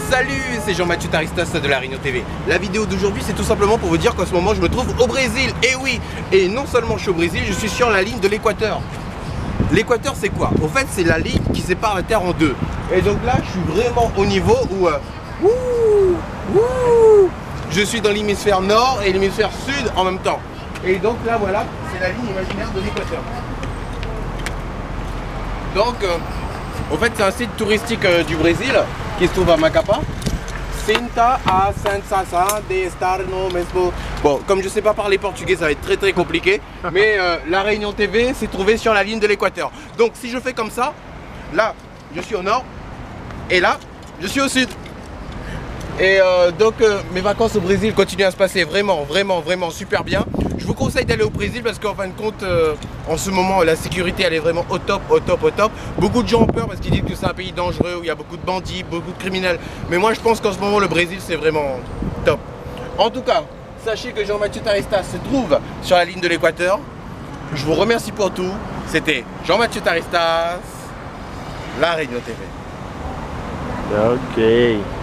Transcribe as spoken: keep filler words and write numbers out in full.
Salut, c'est Jean-Mathieu Taristas de La Réunion T V. La vidéo d'aujourd'hui, c'est tout simplement pour vous dire qu'en ce moment, je me trouve au Brésil. Et oui, et non seulement je suis au Brésil, je suis sur la ligne de l'équateur. L'équateur, c'est quoi? Au fait, c'est la ligne qui sépare la Terre en deux. Et donc là, je suis vraiment au niveau où... Euh, ouh, ouh, je suis dans l'hémisphère nord et l'hémisphère sud en même temps. Et donc là, voilà, c'est la ligne imaginaire de l'équateur. Donc, euh, au fait, c'est un site touristique euh, du Brésil qui se trouve à Macapá. Sinta a sensação de estar no mesmo. Bon, comme je sais pas parler portugais, ça va être très très compliqué. Mais euh, La Réunion T V s'est trouvée sur la ligne de l'équateur. Donc, si je fais comme ça, là, je suis au nord. Et là, je suis au sud. Et euh, donc, euh, mes vacances au Brésil continuent à se passer vraiment, vraiment, vraiment super bien. Je vous conseille d'aller au Brésil parce qu'en fin de compte, euh, en ce moment, la sécurité, elle est vraiment au top, au top, au top. Beaucoup de gens ont peur parce qu'ils disent que c'est un pays dangereux, où il y a beaucoup de bandits, beaucoup de criminels. Mais moi, je pense qu'en ce moment, le Brésil, c'est vraiment top. En tout cas, sachez que Jean-Mathieu Taristas se trouve sur la ligne de l'équateur. Je vous remercie pour tout. C'était Jean-Mathieu Taristas, La Réunion T V. Ok.